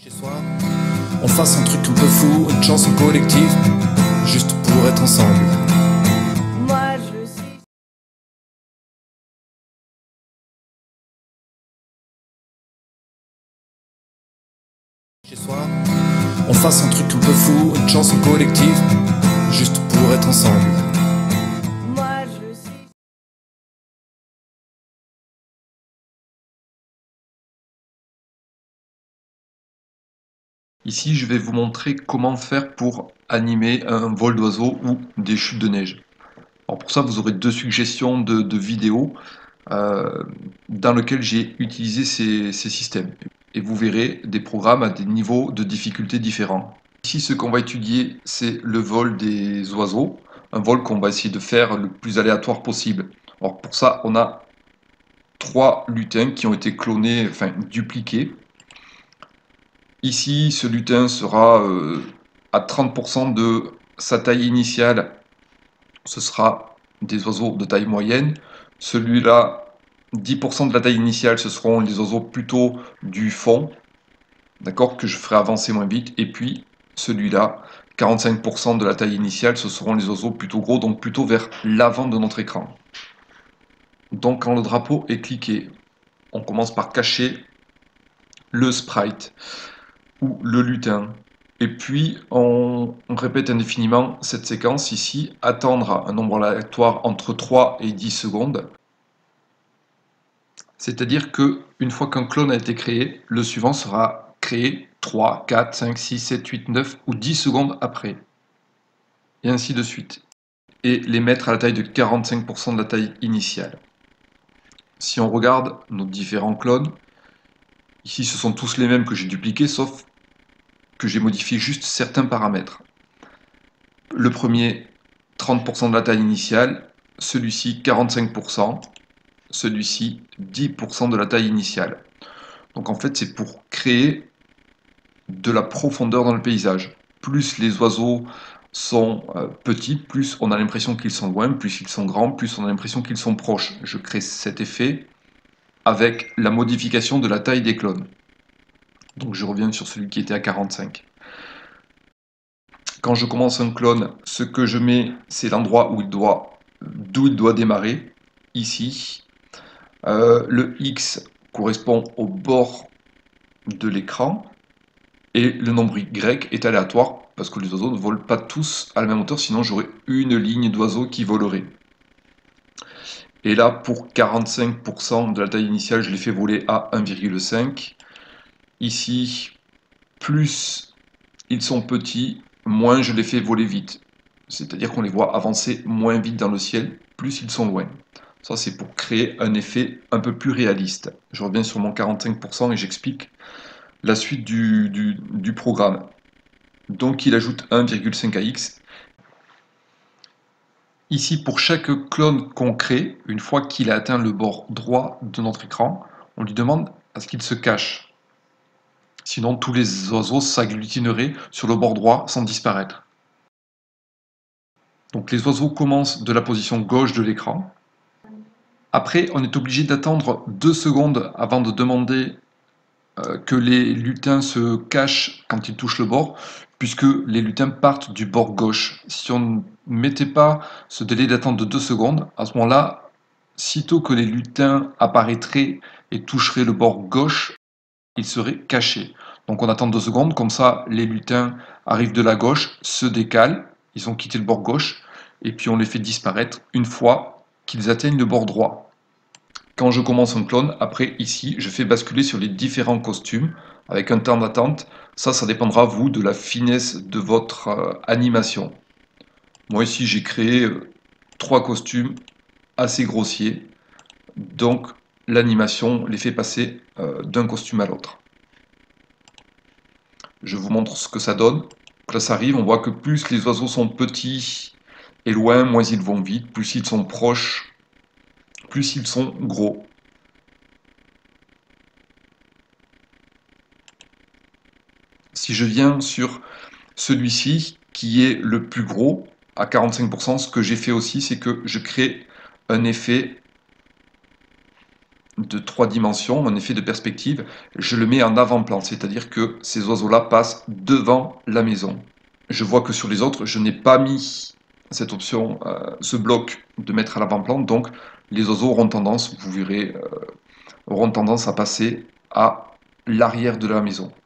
Chez soi, on fasse un truc un peu fou, une chanson collective, juste pour être ensemble. Moi je suis... Chez soi, on fasse un truc un peu fou, une chanson collective, juste pour être ensemble. Moi je suis... Ici, je vais vous montrer comment faire pour animer un vol d'oiseaux ou des chutes de neige. Alors pour ça, vous aurez deux suggestions de vidéos euh, dans lesquelles j'ai utilisé ces systèmes. Et vous verrez des programmes à des niveaux de difficulté différents. Ici, ce qu'on va étudier, c'est le vol des oiseaux, un vol qu'on va essayer de faire le plus aléatoire possible. Alors pour ça, on a trois lutins qui ont été clonés, enfin dupliqués. Ici, ce lutin sera à 30% de sa taille initiale, ce sera des oiseaux de taille moyenne. Celui-là, 10% de la taille initiale, ce seront les oiseaux plutôt du fond, d'accord, que je ferai avancer moins vite. Et puis, celui-là, 45% de la taille initiale, ce seront les oiseaux plutôt gros, donc plutôt vers l'avant de notre écran. Donc, quand le drapeau est cliqué, on commence par cacher le sprite ou le lutin. Et puis on répète indéfiniment cette séquence ici, attendre un nombre aléatoire entre 3 et 10 secondes. C'est-à-dire que une fois qu'un clone a été créé, le suivant sera créé 3, 4, 5, 6, 7, 8, 9 ou 10 secondes après. Et ainsi de suite. Et les mettre à la taille de 45% de la taille initiale. Si on regarde nos différents clones, ici ce sont tous les mêmes que j'ai dupliqués, sauf que j'ai modifié juste certains paramètres. Le premier, 30% de la taille initiale, celui-ci 45%, celui-ci 10% de la taille initiale. Donc en fait c'est pour créer de la profondeur dans le paysage. Plus les oiseaux sont petits, plus on a l'impression qu'ils sont loin, plus ils sont grands, plus on a l'impression qu'ils sont proches. Je crée cet effet avec la modification de la taille des clones. Donc je reviens sur celui qui était à 45. Quand je commence un clone, ce que je mets, c'est l'endroit d'où il doit démarrer, ici. Le X correspond au bord de l'écran, et le nombre Y est aléatoire, parce que les oiseaux ne volent pas tous à la même hauteur, sinon j'aurais une ligne d'oiseaux qui volerait. Et là, pour 45% de la taille initiale, je l'ai fait voler à 1,5. Ici, plus ils sont petits, moins je les fais voler vite. C'est-à-dire qu'on les voit avancer moins vite dans le ciel, plus ils sont loin. Ça, c'est pour créer un effet un peu plus réaliste. Je reviens sur mon 45% et j'explique la suite du programme. Donc, il ajoute 1,5 à x. Ici, pour chaque clone qu'on crée, une fois qu'il a atteint le bord droit de notre écran, on lui demande à ce qu'il se cache. Sinon, tous les oiseaux s'agglutineraient sur le bord droit sans disparaître. Donc les oiseaux commencent de la position gauche de l'écran. Après, on est obligé d'attendre 2 secondes avant de demander que les lutins se cachent quand ils touchent le bord, puisque les lutins partent du bord gauche. Si on ne mettait pas ce délai d'attente de 2 secondes, à ce moment-là, sitôt que les lutins apparaîtraient et toucheraient le bord gauche, ils seraient cachés. Donc on attend 2 secondes, comme ça les lutins arrivent de la gauche, se décalent, ils ont quitté le bord gauche, et puis on les fait disparaître une fois qu'ils atteignent le bord droit. Quand je commence un clone, après ici, je fais basculer sur les différents costumes avec un temps d'attente. Ça dépendra, vous, de la finesse de votre animation. Moi ici, j'ai créé 3 costumes assez grossiers, donc l'animation les fait passer d'un costume à l'autre. Je vous montre ce que ça donne. Donc là, ça arrive, on voit que plus les oiseaux sont petits et loin, moins ils vont vite, plus ils sont proches, plus ils sont gros. Si je viens sur celui-ci, qui est le plus gros, à 45%, ce que j'ai fait aussi, c'est que je crée un effet de 3 dimensions, un effet de perspective, je le mets en avant-plan, c'est-à-dire que ces oiseaux-là passent devant la maison. Je vois que sur les autres, je n'ai pas mis cette option, ce bloc de mettre à l'avant-plan, donc les oiseaux auront tendance, vous verrez, auront tendance à passer à l'arrière de la maison.